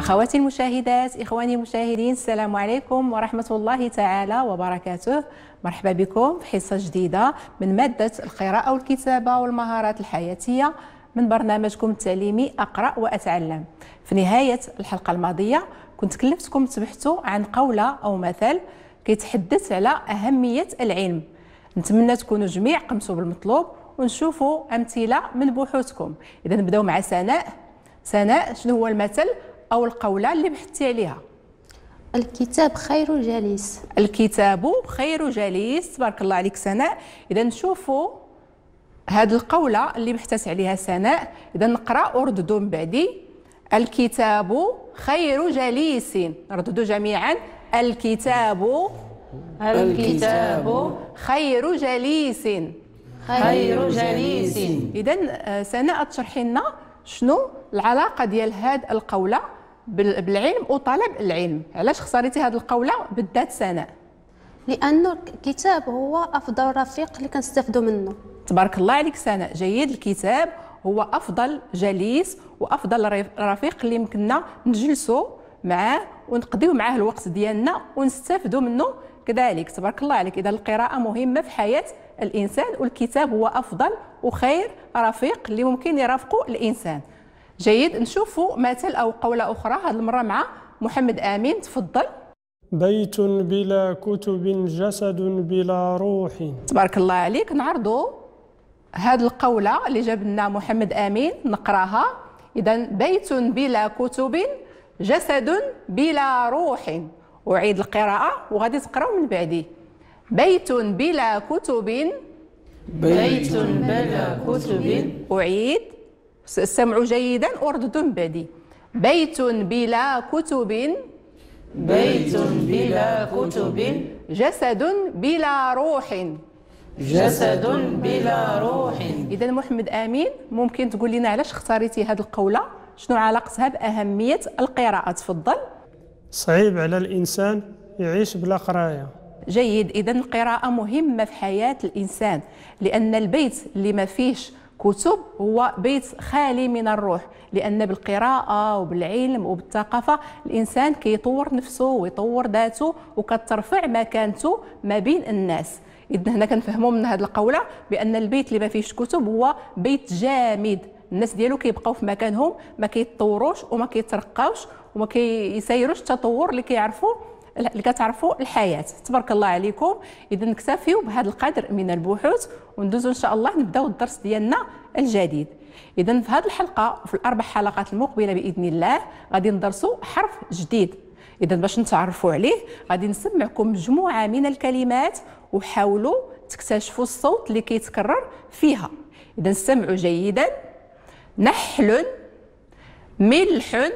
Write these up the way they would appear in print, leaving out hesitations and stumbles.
أخواتي المشاهدات، إخواني المشاهدين، السلام عليكم ورحمة الله تعالى وبركاته. مرحبا بكم في حصة جديدة من مادة القراءة والكتابة والمهارات الحياتية من برنامجكم التعليمي أقرأ وأتعلم. في نهاية الحلقة الماضية كنت كلفتكم تبحثوا عن قولة أو مثل كيتحدث على أهمية العلم. نتمنى تكونوا جميع قمتوا بالمطلوب ونشوفوا أمثلة من بحوثكم. إذا نبداو مع سناء. سناء، شنو هو المثل أو القولة اللي بحثتي عليها؟ الكتاب خير جليس. الكتاب خير جليس، تبارك الله عليك سناء. إذا نشوفوا هذه القولة اللي بحثت عليها سناء، إذا نقرأ ورددوا من بعدي. الكتاب خير جليس، رددوا جميعا. الكتاب خير جليس. خير جليس. إذا سناء تشرحي لنا شنو العلاقة ديال هذه القولة بالعلم وطلب العلم. علاش اختاريتي هذه القولة بالذات سناء؟ لأنه الكتاب هو أفضل رفيق اللي كنستافدوا منه. تبارك الله عليك سناء، جيد. الكتاب هو أفضل جليس وأفضل رفيق اللي يمكننا نجلسوا معاه ونقضيو معاه الوقت ديالنا ونستافدوا منه كذلك. تبارك الله عليك. إذا القراءة مهمة في حياة الإنسان، والكتاب هو أفضل وخير رفيق اللي ممكن يرافقه الإنسان. جيد. نشوفوا مثل أو قولة أخرى هذه المرة مع محمد آمين. تفضل. بيت بلا كتب جسد بلا روح. تبارك الله عليك. نعرضوا هذه القولة اللي جاب لنا محمد آمين، نقراها. إذا بيت بلا كتب جسد بلا روح. أعيد القراءة وغادي تقراو من بعدي. بيت بلا كتب. بيت بلا كتب. أعيد، استمعوا جيدا ورددوا من بعدي. بيت بلا كتب. بيت بلا كتب. جسد بلا روح. جسد بلا روح. إذا محمد آمين، ممكن تقول لنا علاش اختاريتي هذه القولة؟ شنو علاقتها بأهمية القراءة؟ تفضل. صعيب على الإنسان يعيش بلا قراية. جيد. إذا القراءة مهمة في حياة الإنسان، لأن البيت اللي ما فيش كتب هو بيت خالي من الروح، لأن بالقراءة وبالعلم وبالثقافة الإنسان كيطور نفسه ويطور ذاته وكترفع مكانته ما بين الناس. إذن هنا كنفهموا من هذه القولة بأن البيت اللي ما فيش كتب هو بيت جامد، الناس ديالو كيبقاو في مكانهم، ما كيتطوروش وما كيترقاوش وما كيسيروش التطور اللي كتعرفوا الحياة. تبارك الله عليكم. إذا نكتفيو بهذا القدر من البحوث وندوزو إن شاء الله نبداو الدرس ديالنا الجديد. إذا في هذه الحلقة وفي الأربع حلقات المقبلة بإذن الله غادي ندرسوا حرف جديد. إذا باش نتعرفوا عليه غادي نسمعكم مجموعة من الكلمات وحاولوا تكتشفوا الصوت اللي كيتكرر فيها. إذا استمعوا جيدا. نحل، ملح،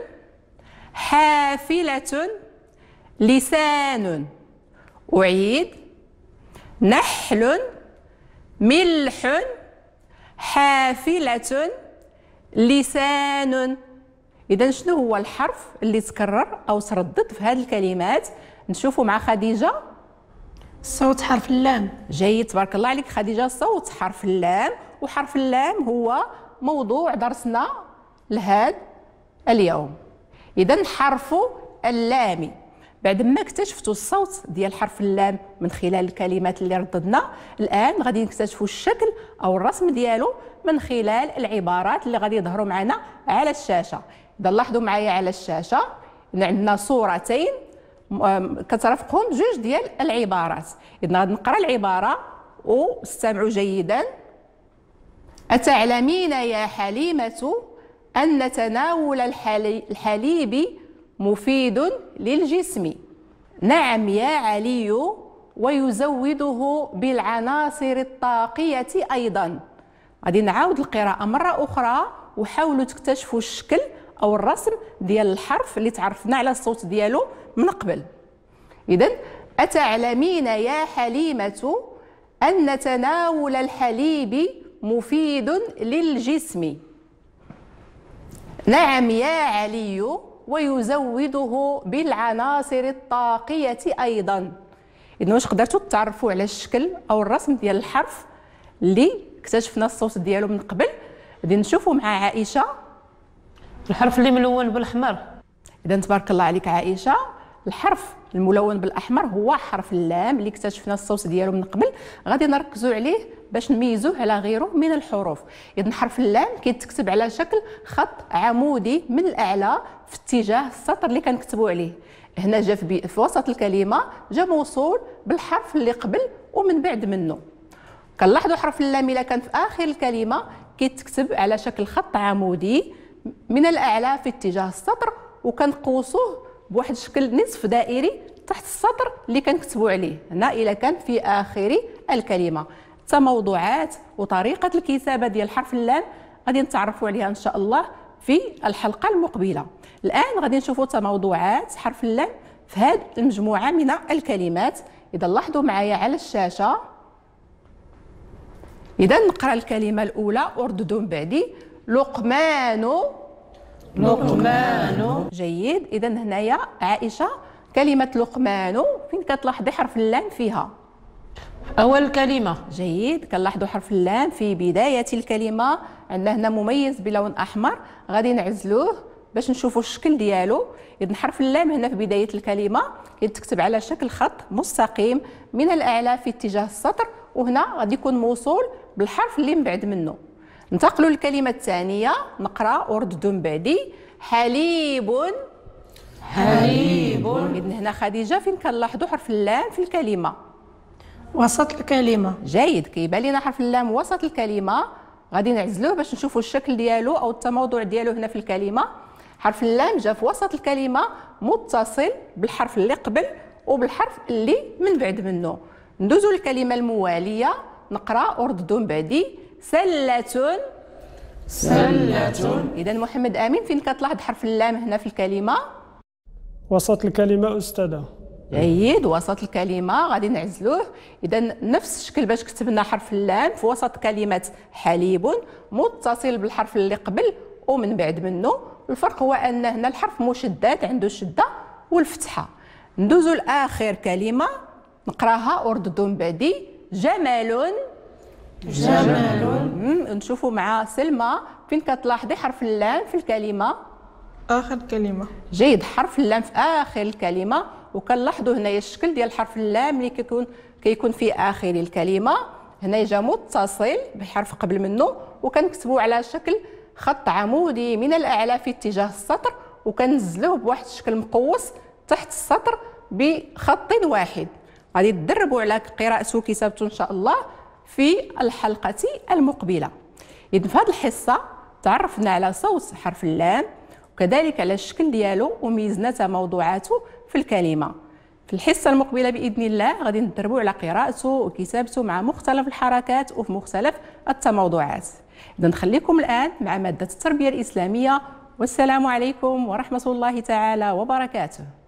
حافلة، لسان. أعيد. نحل، ملح، حافلة، لسان. إذا شنو هو الحرف اللي تكرر أو تردد في هذه الكلمات؟ نشوفوا مع خديجة. صوت حرف اللام. جيد، تبارك الله عليك خديجة. صوت حرف اللام، وحرف اللام هو موضوع درسنا لهذا اليوم. إذا حرف اللام. بعد ما اكتشفتوا الصوت ديال حرف اللام من خلال الكلمات اللي رددنا، الآن غادي نكتشفوا الشكل أو الرسم ديالو من خلال العبارات اللي غادي يظهروا معنا على الشاشة. إذا لاحظوا معايا على الشاشة عندنا صورتين كترافقهم جوج ديال العبارات. إذا غادي نقرا العبارة واستمعوا جيدا. أتعلمين يا حليمة أن تناول الحليب مفيد للجسم؟ نعم يا علي، ويزوده بالعناصر الطاقية أيضا. غادي نعاود القراءة مرة أخرى وحاولوا تكتشفوا الشكل أو الرسم ديال الحرف اللي تعرفنا على الصوت ديالو من قبل. إذن أتعلمين يا حليمة أن تناول الحليب مفيد للجسم؟ نعم يا علي، ويزوده بالعناصر الطاقية أيضا. إذن واش قدرتوا تعرفوا على الشكل أو الرسم ديال الحرف اللي اكتشفنا الصوت ديالو من قبل؟ غادي نشوفوا مع عائشة. الحرف اللي ملون بالاحمر. إذا تبارك الله عليك عائشة، الحرف الملون بالأحمر هو حرف اللام اللي اكتشفنا الصوت ديالو من قبل، غادي نركزوا عليه باش نميزوه على غيره من الحروف. إذا حرف اللام كيتكتب على شكل خط عمودي من الأعلى في اتجاه السطر اللي كنكتبوا عليه. هنا جا في وسط الكلمة جا موصول بالحرف اللي قبل ومن بعد منه. كنلاحظوا حرف اللام إلا كان في آخر الكلمة كيتكتب على شكل خط عمودي من الأعلى في اتجاه السطر، وكنقوسوه بواحد الشكل نصف دائري تحت السطر اللي كنكتبوا عليه. هنا إلا كان في آخر الكلمة. التموضعات وطريقة الكتابة ديال حرف اللام غادي نتعرفوا عليها إن شاء الله في الحلقة المقبلة. الآن غادي نشوفوا تموضعات حرف اللام في هذه المجموعة من الكلمات. إذا لاحظوا معايا على الشاشة، إذا نقرأ الكلمة الأولى ورددوا من بعدي. لقمان. لقمان. جيد. إذا هنايا عائشة كلمة لقمان فين كتلاحظي حرف اللام فيها؟ أول كلمة. جيد. كنلاحظوا حرف اللام في بداية الكلمة، عندنا هنا مميز بلون أحمر، غادي نعزلوه باش نشوفوا الشكل ديالو. إذا حرف اللام هنا في بداية الكلمة يتكتب على شكل خط مستقيم من الأعلى في اتجاه السطر، وهنا غادي يكون موصول بالحرف اللي من بعد منه. ننتقلوا للكلمة الثانية، نقرأ ورددوا من بعدي. حليب. حليب. إذن هنا خديجة فين كنلاحظوا حرف اللام في الكلمة؟ وسط الكلمة. جيد. كيبان لنا حرف اللام وسط الكلمة، غادي نعزلوه باش نشوفوا الشكل ديالو أو التموضع ديالو. هنا في الكلمة حرف اللام جا في وسط الكلمة متصل بالحرف اللي قبل وبالحرف اللي من بعد منه. ندوزو للكلمة الموالية، نقرأ ورددوا من بعدي. سلة. سلة. إذا محمد أمين فين كتلاحظ حرف اللام هنا في الكلمة؟ وسط الكلمة أستاذة. جيد. وسط الكلمة غادي نعزلوه. إذا نفس الشكل باش كتبنا حرف اللام في وسط كلمة حليب متصل بالحرف اللي قبل ومن بعد منه. الفرق هو أن هنا الحرف مشدد، عنده الشدة والفتحة. ندوزو لآخر كلمة نقراها ورددوا من بعدي. جمل. جمل. نشوفوا مع سلمى فين كتلاحظي حرف اللام في الكلمة؟ آخر كلمة. جيد. حرف اللام في آخر الكلمة، وكنلاحظوا هنايا الشكل ديال حرف اللام اللي كيكون في آخر الكلمة. هنا جا متصل بحرف قبل منه، وكنكتبوا على شكل خط عمودي من الأعلى في اتجاه السطر، وكنزلوه بواحد الشكل مقوس تحت السطر بخط واحد. غادي تدربوا على قراءته وكتابته إن شاء الله في الحلقة المقبلة. إذن في هذه الحصة تعرفنا على صوت حرف اللام وكذلك على الشكل ديالو وميزنا تموضعاته في الكلمة. في الحصة المقبلة بإذن الله غادي ندربوا على قراءته وكتابته مع مختلف الحركات وفي مختلف التموضعات. إذا نخليكم الآن مع مادة التربية الإسلامية، والسلام عليكم ورحمة الله تعالى وبركاته.